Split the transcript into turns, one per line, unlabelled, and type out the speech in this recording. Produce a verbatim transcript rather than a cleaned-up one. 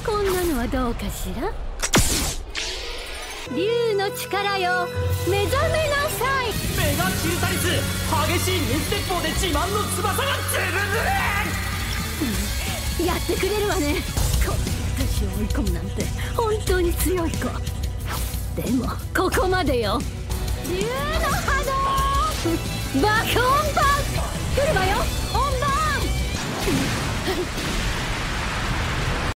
こんなのはどうかしら。竜の力よ、目覚めなさい。
メガキルタリス、激しい水鉄砲で自慢の翼がズルズル。
やってくれるわね。こんな私を追い込むなんて本当に強い子。でもここまでよ。竜の波動爆音パン来るわよ。本番